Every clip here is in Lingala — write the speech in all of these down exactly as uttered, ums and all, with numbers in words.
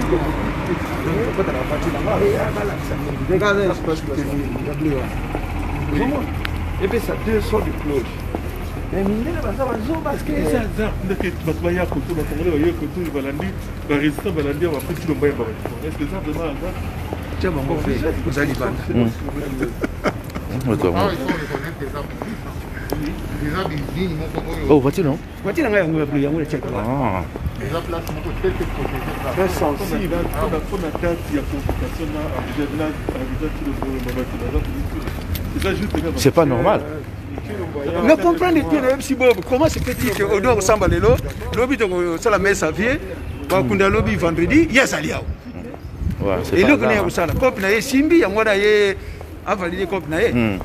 Regardez l'espace que tu as. Et puis ça deux sortes de cloches. Mais mine là ça va zo parce que ça ça que batwaya ko to batongole ba yoko to balandi ba résistant balandi ba petit lo mbaya ba. Est-ce que ça vraiment ça tiens bon bon vous allez ban. Ah, il faut reconnaître des arbres. Les arbres dignes mon Oh, voiture non? Voiture nga yango plus yango le check. Ah. les arbres là sont peut-être protégés. Très sensible. Dans la date il y a convocation là arrivé là arrivé tout le monde. C'est pas normal. Ne comprendre pas si Bob comment c'est petit que au doit ressemble à l'eau. Lobby de ça la messe à vie. Ba kunda lobby vendredi, yes aliao. Ouais, c'est et pas le connaît grave. ça la copie na simbi ya ngwana ye a valider copie na ye. Hmm.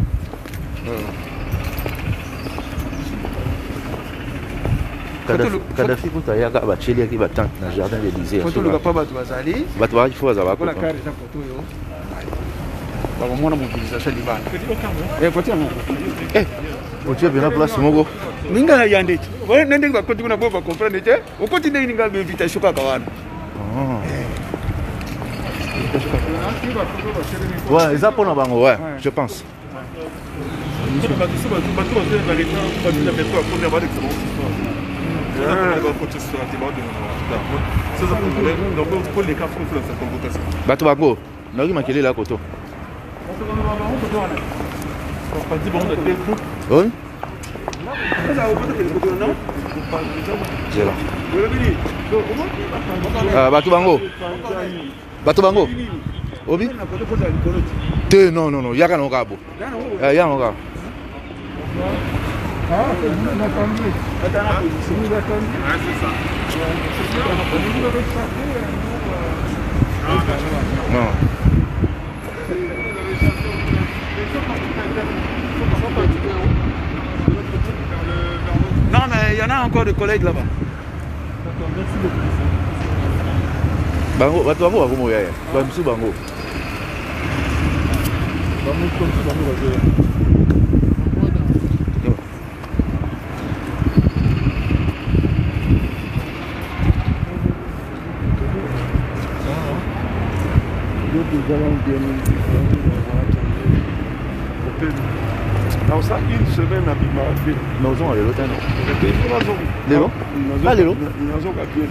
Kadhafi kuta yaka bacheli yaki batante na jardin de l'Élysée. Photo le papa batu bazali. Batu ba ifo za ba ko. La carte za photo yo. Ba ko mona mobilisation libana. Eh photo yango. Eh, otie bien place moko. Ninga yande. Wa nende ba koti kuna boba comprendre te. O koti nde ninga be invitation ka kawana. Ah. Ouais, ils apprennent à bango, ouais, je pense. Bato bango, nari makele la koto. Oui? C'est là. Ah, bato bango. Bato bango. Obi? Te non non non, yaka no kabo. Eh, yaka no kabo. Ah, c'est bien entendu. Attends, c'est bien entendu. Ah, c'est ça. Non. Non, mais il y en a encore des collègues là-bas. Bango, bato bango bako moya ya. Ba misu bango. Bango comme ça bango bazo. Alors ça, une semaine à Bimaré. Nous avons allé l'autre non. Lélo? Ah, Lélo? Nous avons appuyé.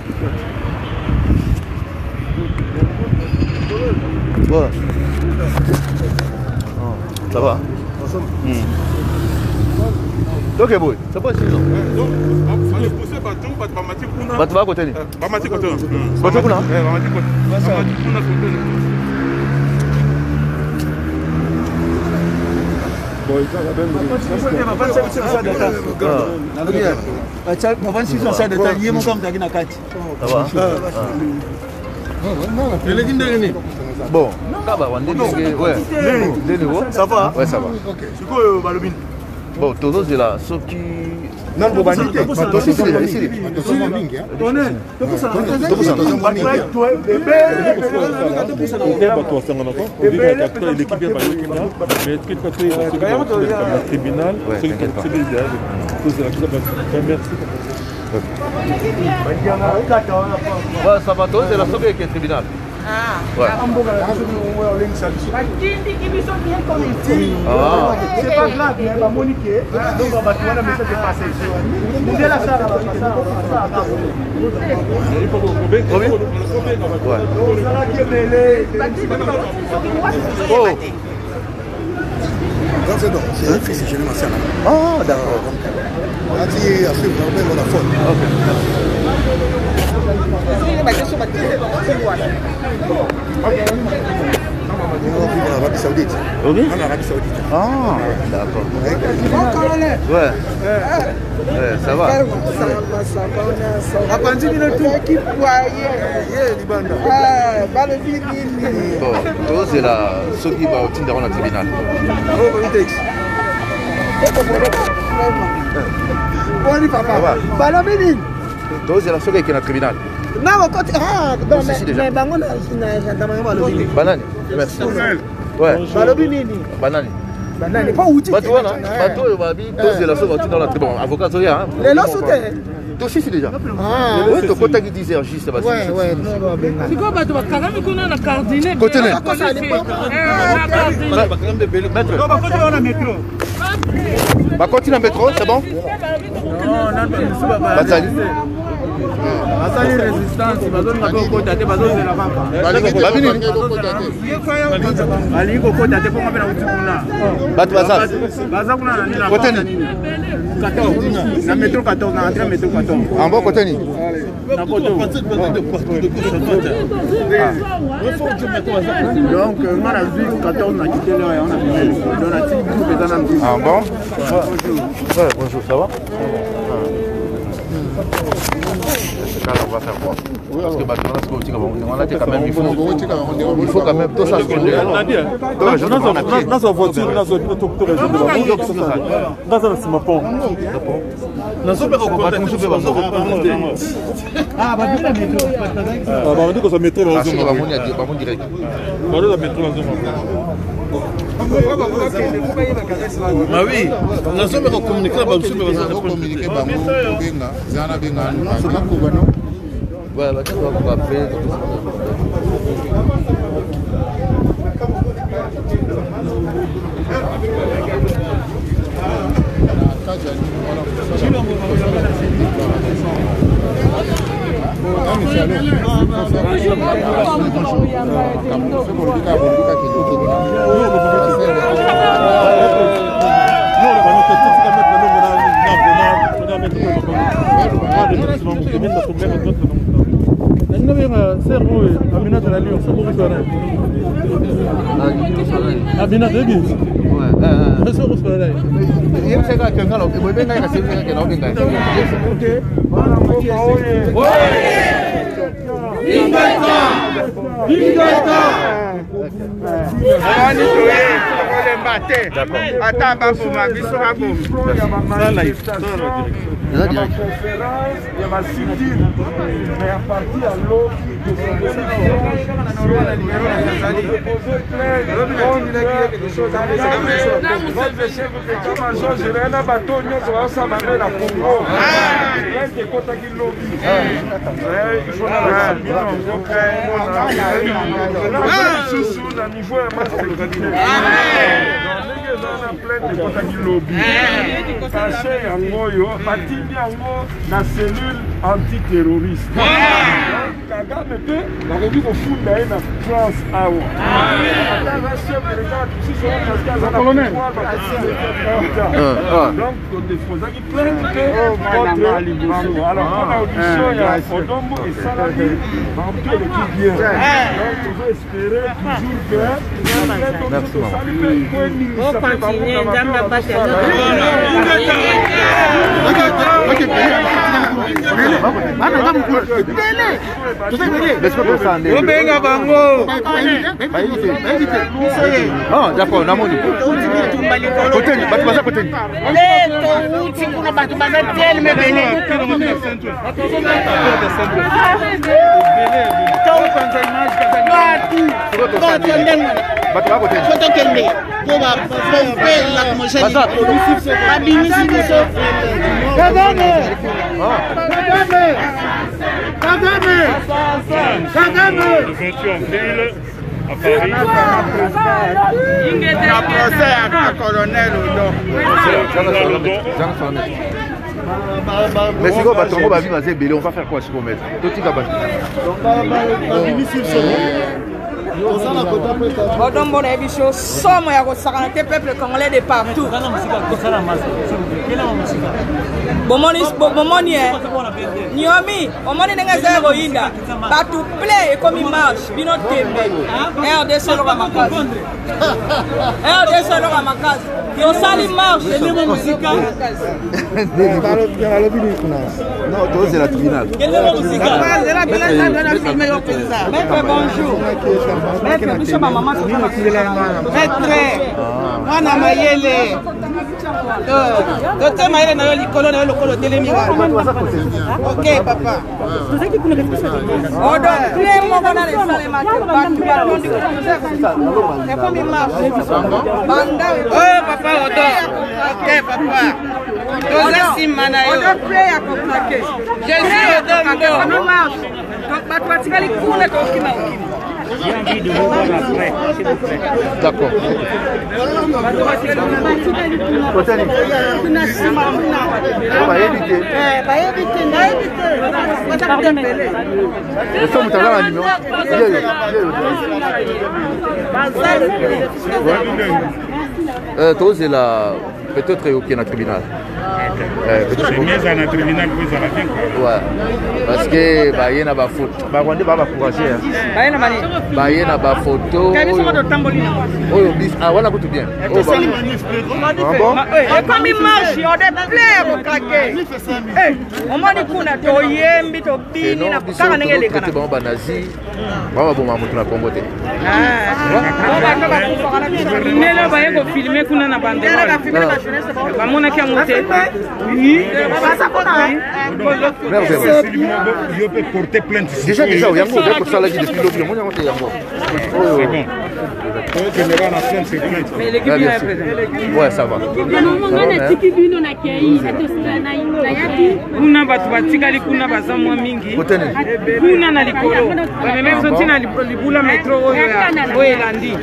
Ouais. Ça va? Donc, c'est bon. C'est pas si non. Donc, il faut pousser bateau, bateau bamati kuna. Bato ba côté ni. Bamati côté. Bato kuna? Eh, bamati côté. Bamati kuna côté. Bon, il va bien. Bon, ça va? Ouais, ça va. Bon, todos de là, ceux qui... Non, vous bandez. Ici, ici, ici. Tribunal, ouais, ça va, c'est la sauveille qui est tribunal. Ah, ouais. Ah. C'est pas grave, il va moniquer. Donc, on va tout le message de passer. Vous allez la faire, Oh. C'est bon, c'est un fils, je l'ai massé. Ah, d'accord. On a dit à ce moment-là, on a faute. Ok. On va vivre en Arabie Saoudite. Oui? En Arabie Saoudite. Ah, d'accord. Ouais. Ouais, ça va. Bon, toi, c'est la... ceux qui vont au Tinder dans le tribunal. Bonne papa. Balabini. Toi, c'est la seule qui est dans le tribunal. Non, côté ah, non mais mais bango na na gendarmerie balobini. Banane. Merci. Ouais. Balobini ni. Banane. Banane pas outil. Bato wana, bato babi, toi c'est la seule qui est dans la tribunal. Bon, avocat soya hein. Les lots sautés. aussi c'est déjà. Ah, Oui, le côté qui disait juste ouais, ouais, non, non, ben. C'est quoi, bah, tu vas quand même qu'on a cardiner. Côté net. Ça dépend. Maître. Bah continue à métro, c'est bon? Non, non, Batali. Basali résistance, bazoni ngabo kota te bazoni la papa. Babini. Ali ko kota te ponga bena utikuna. Batu baza. Baza kuna na nina. Côté ni. quatorze. Na métro quatorze, na entrée métro quatorze. En bon côté ni. Na koto. Donc, on a vu quatorze na quitté là et on a vu on a dit tout pétant en Ah bon? Ouais, bonjour, ça va? Là, on va faire quoi? Parce que maintenant, on a quand même, il faut, il faut quand même tout ça se connaît. Dans sa voiture, dans sa voiture, dans sa simapon. Dans sa Ah, bah, on dit que ça mettrait dans zone. Bah, on direct. Bah, on mettrait dans zone. Ah oui, nous sommes communiqués par le super communiqué par Benga, Zana Benga, ouais, bah, tu vas faire. Abina Debi. Ouais. Eso ko sala. Yem se ka kenga lo, mo benga ka se ke no benga. Okay. Bana mboka oye. Ingata. Ingata. Ani toye, ko mbate. Ata ba bo ma biso ba bo. Sala yi. La conférence, il y a ma citine, mais à partir à l'eau, de la cellule antiterroriste. Kagame pe nakoki kofunda ye na France awa. Ata chef de l'État si so parce que colonel. Donc kodefozaki plainte contre Libango. Alors on a audition ya Odombo et Saladi bantu le qui vient. Donc on veut espérer toujours que on continue dans ma bataille. Obenga bango. Ah, d'accord, na moni. Côté ni, batu baza côté ni. Leto uti kuna batu baza tel me bene. Batu ba côté. Foto kende. Ko ba pompe la komosali. Abimisi biso. Kagame. Kagame. Kagame. Kagame. À Paris. Il y a un procès à colonel Odo. Mais si on va tomber, on va vivre à Zébélé, on va faire quoi si on met tout est capable. Odombo na biso somo ya kosakana te peuple congolais de partout. Bomoni bomoni eh. Nyomi, omoni nenga za roinda. Batu play comme marche, bino tembe. R D C lo kamakazi. R D C lo kamakazi. Yo sali marche ni mo musika. Non, toi c'est la tribunal. Quelle est la musique? C'est la tribunal, ça doit filmer yo pesa. Mais bonjour. Maître, biso ma maman c'est Maître. Mwana mayele. Docteur mayele na yo likolo na yo lokolo telemi wa. OK papa. On doit plein moko na les salles matin. Et comme il marche. Oh papa odo. OK papa. Doza simana yo. On doit plein à contraquer. Jésus odo ngo. Comme il marche. Donc bato batikali kuna ko kima okima. J'ai envie de vous voir après, s'il vous plaît. D'accord. Toi, c'est la peut-être au tribunal. C'est mieux dans le tribunal que ça va bien. Ouais. Parce que bah il y a ba photo. Bah on dit ba encourager. Bah na mani. Bah il y a ba photo. Kabiso de tambolina. Oh bis ah voilà tout bien. Oh bah. Ah bon? Et comme il marche, on est plein au craquer. Eh, on m'a dit qu'on a to yembi to bini na kaka ngele kana. Bon ba nazi. Ba ba bon na Congo te. Ah. Nelo ba yeko filmer kuna na banderole. Ba mona ki amote. Oui. Ça qu'on a. Je peux porter plainte. Déjà déjà il y a un pour ça là depuis l'autre monde il y a un. C'est bon. Mais l'équipe est présente. Ouais, ça va. Kuna batu batikali kuna baza mwa mingi. Kuna na likolo. Ba même soti na libula metro oyo ya oyo elandi.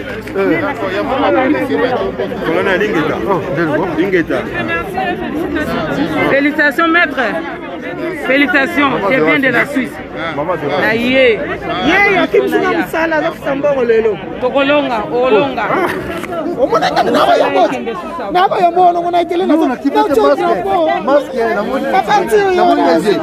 Colonel Lingeta. Lingeta. Félicitations maître. Félicitations, je viens de la Suisse. Na ye. Ye ya kimsuna msala na kusamboro lelo. Tokolonga, olonga. Omona kana na ya bote. Na ba ya mono ngona itele na. Na chocho po. Masque na moni. Papa ti yo. Na moni ngezi.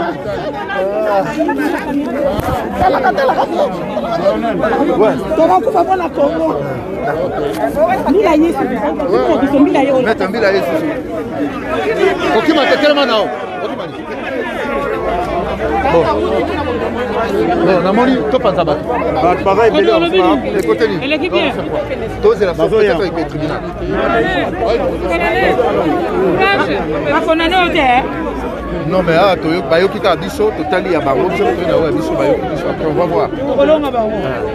Kala kala kala. Ouais. Toma ku fa na Congo. Mila yesu. Ko mila yo. Meta mila yesu. Okima tekelema nao. Okima ni. Bon. Non, na moni to panza ba. Ba pareil belé on va. Écoutez ni. Elle est bien. Toi c'est la peut-être avec le tribunal. Ba konane ote. Non mais ah to ba yo kita biso totali ya bango biso to na wa biso ba yo biso après on va voir. Tokolonga bango.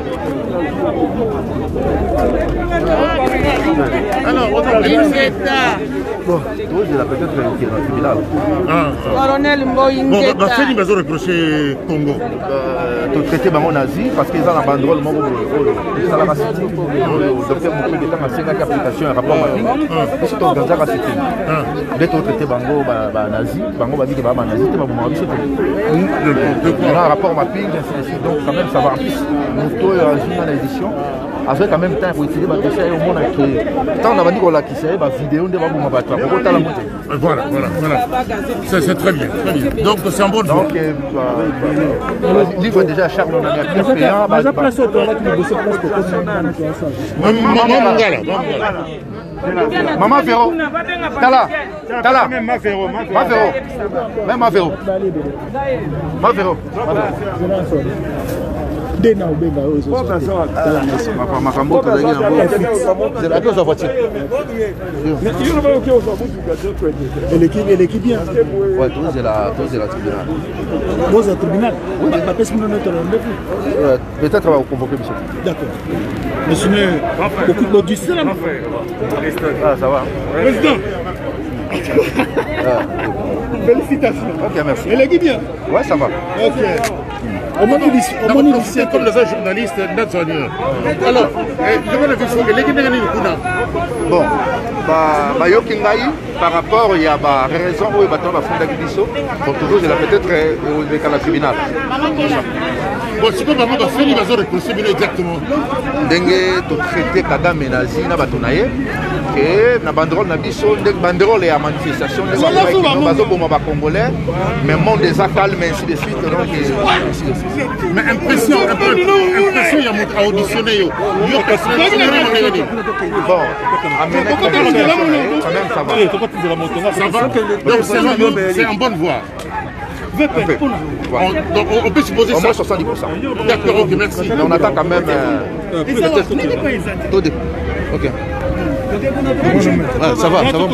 Alors, bon, toi c'est la peut-être qui est dans le tribunal. Colonel Mboyingeta. Bon, fait, il va se reprocher Congo. To traiter bango nazi parce qu'ils ont la banderole moko ça la racine. Le docteur Moukoué est en cinq application un rapport mapping. C'est to ganza ka c'était. Dès to traiter bango ba nazi, bango ba dit que ba nazi te ba bon biso te. Un rapport mapping donc quand même ça va en plus. Moto et dans l'édition. Avec en même temps il faut utiliser ma dossier au monde créé. Tant on a dit qu'on l'a qui c'est ba vidéo de ba bon ba tra. Pourquoi la monter. Voilà, voilà, voilà. C'est très bien, très bien. Donc c'est un bon jour. Donc livre déjà Charles on a mis payant ba place au toilette le dossier place pour Maman Mangala, Maman Véro. Tala. Tala. Même ma Véro, ma Ma Véro. Même ma Véro. Ma Véro. Dena ubenga ozo. Ma makambo to zangi na c'est la cause de voiture. Mais il y a pas OK aux amours du Et l'équipe et l'équipe bien. Ouais, toi c'est la toi c'est la tribunal. Vous au tribunal. Oui, pas parce que nous notre rendez-vous. Peut-être on va convoquer monsieur. D'accord. Monsieur beaucoup de du salam. Ah ça va. Président. Félicitations. OK, merci. Et l'équipe bien. Ouais, ça va. OK. Au moins, au moins, c'est comme les journalistes nationaux. Alors, je vais le dire que l'équipe n'est pas bon, bah, yoki ngai par rapport il y a bah raison où bateau va fonder biso. Donc toujours je la peut-être avec la tribunal. Bon, c'est pas vraiment faire il va se reprocher exactement. Dengue to traiter Kagame nazi na bato naye que na banderole na biso ndek banderole ya manifestation de bazo boma ba congolais mais monde des calme ainsi de suite donc mais impression impression il y a mon auditionné yo yo bon amener quand même ça va ça va donc c'est en bonne voie. V P. Donc on peut supposer ça. Au moins soixante-dix pour cent. D'accord, ok, merci. On attend quand même. Tout de. Ok. Ah, ça va, ça va.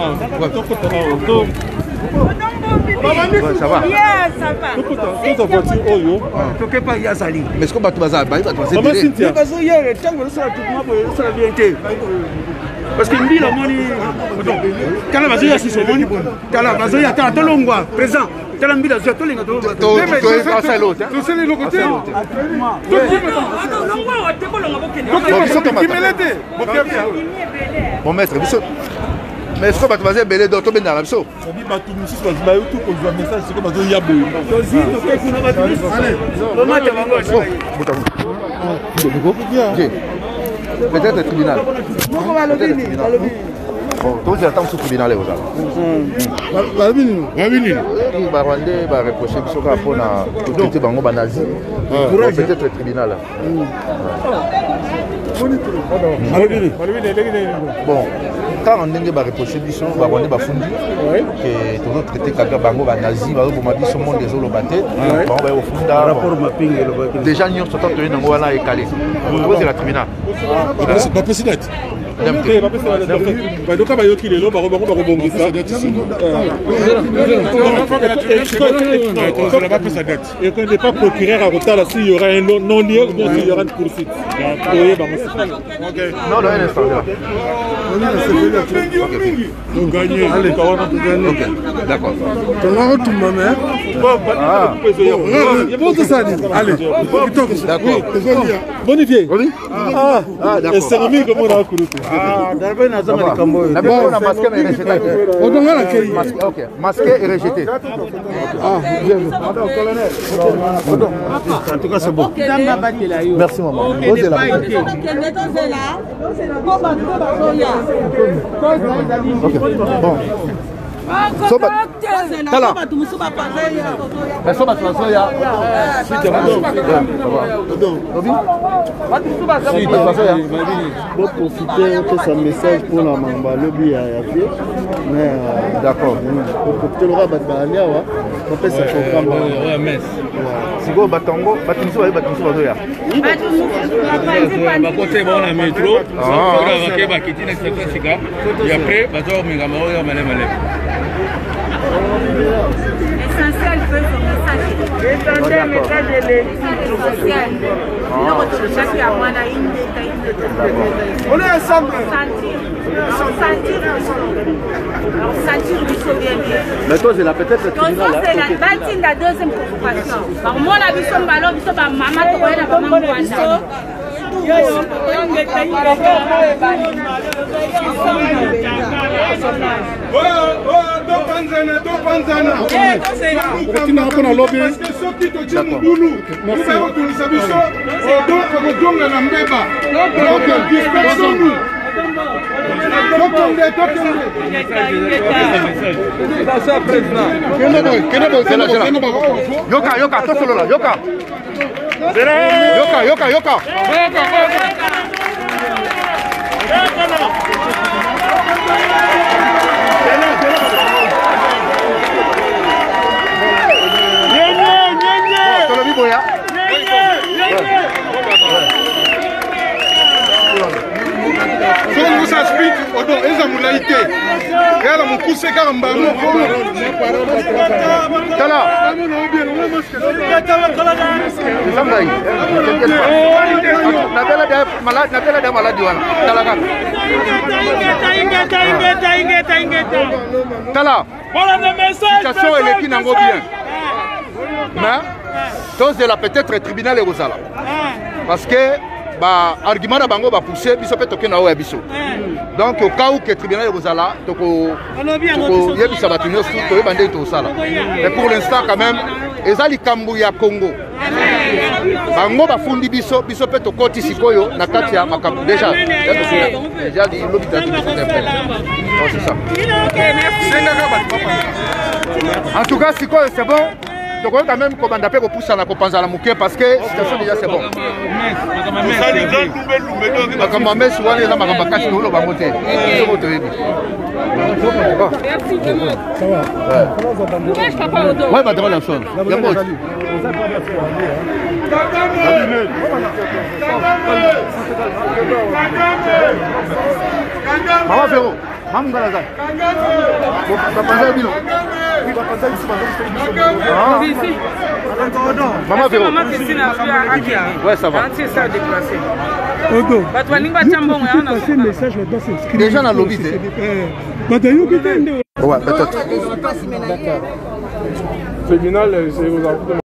Ouais, ça va. Yeah, ça va. Toute ta voiture, oh yo. toke pa ya sali Mais est-ce qu'on va tout bazar? Bah, il va tout Maman bazar. Cynthia. parce que hier tango sala tout ma boy sala bien te parce que mbila moni tala bazoya si somoni tala bazoya tala tolongwa présent tala mbila zo tolinga to Toi, tu es grâce à l'autre. Tu sais le côté. Bon maître, biso. Mais est-ce qu'on va te baser belé d'autres ben dans la biso? Sabi bato mususu baziba yo tout pour jouer message c'est comme bazo yabo. tozi toke kuna bato allez loma ta bango Ok. Peut-être le tribunal. moko balobini balobi Bon, tous les attentes sous tribunal aux gens. Babini. Babini. Qui va rendre, va reprocher que ce qu'on a pour la autorité bango banazi. Peut-être le tribunal. Bon, quand on a reproché Bisson, on va rendre Bafundi, que tout le traité Kaka bango banazi, va vous dire ce monde des holobatés, on va au fond déjà nous sommes tenus dans voilà et calé. C'est la tribunal. Pas président. Donc quand bayoki lelo baro baro baro bongisa. Et quand n'est pas procureur à retard s'il y aura un non lieu ou bien s'il y aura une poursuite. Non, non, un instant là. Donc gagner. Allez, Ok, d'accord. Ah, Allez, d'accord. Bonifié. Ah, d'accord. Et c'est remis comme on a couru. ah darbe na zama likambo La bonne, on a masqué mais rejeté. Ok, masqué et rejeté. ah bien en tout cas c'est bon Merci maman. Osez la. Ok, bon. Soba. Tala. Mais soba tu vas ya. Si tu bon profiter de ce message pour la mamba lobby ya pied mais d'accord. pour profiter le rabat balia wa on peut ça programme Ouais, mess. Sigo batango, batinso ba batinso ba ya. Ba côté bon la métro, ça va que ba kitine c'est sika. Et après ba zo minga ma oya male male. Essentiel fait son message. Essentiel message de l'essentiel. Non, chaque à moi na une on est ensemble sentir. Sentir. Sentir du souverain. Mais toi c'est la peut-être tribunal là. C'est la bâtine la deuxième provocation. Par moi la biso mbalo biso ba mama to na ba mama kwanda. Yo yo, ingeta ingeta. Oh oh, do panzana, do panzana. Eh, c'est là. Continue à prendre lobby. Parce que ceux qui te tiennent boulou, nous allons tout les abisso. Oh, donc on donne la mbeba. Donc dispersons-nous. Yoka, yoka, to solo là, yoka. Yoka, yoka, yoka. Soki musa speak odo eza mulaite. Yala mukuse kaka mbango. Tala. Sambai. Natela de malade, natela de malade wana. Tala ka. Ingeta, ingeta, ingeta, ingeta. Tala. Voilà le message. Situation elle est qui n'en bien. Mais tous de la peut-être tribunal et Rosala. Parce que bah argument na bango ba pousser biso pe toke na o ya biso. Donc au cas où que tribunal Rosala toko toko yebisa batu nyonso to yebande to sala. Mais pour l'instant quand même ezali kambu ya Congo. Bango ba fundi biso biso pe tokoti sikoyo na kati ya makambu déjà. Déjà di lobita tout c'est ça. En tout cas sikoyo c'est bon. Donc on va quand même commander pour pousser la compenser à la mouquet parce que la situation déjà c'est bon. Comme ma mère souvent les gens m'ont caché nous le va monter. C'est votre baby. Merci vraiment. Ça va. Ouais, je papa au dos. Ouais, bah dans la chose. Il y a moi. Maman Ferro. Maman Galaza. Papa Zabino. Maman Ferro. Maman Christine a fait à Akia. Ouais, ça va. C'est ça déplacé. Ogo. Déjà dans le lobby. Ouais, peut-être. Tribunal, c'est aux